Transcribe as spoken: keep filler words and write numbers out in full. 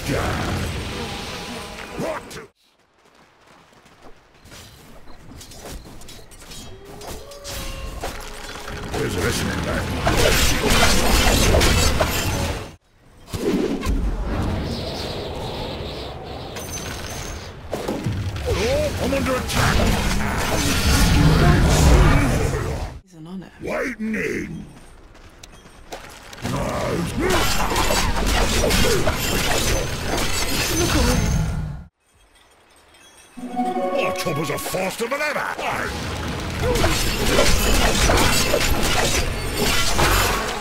Scan. What? Who's listening back? Oh, I'm under attack! Isn't on it. Waiting in! Our choppers are faster than ever!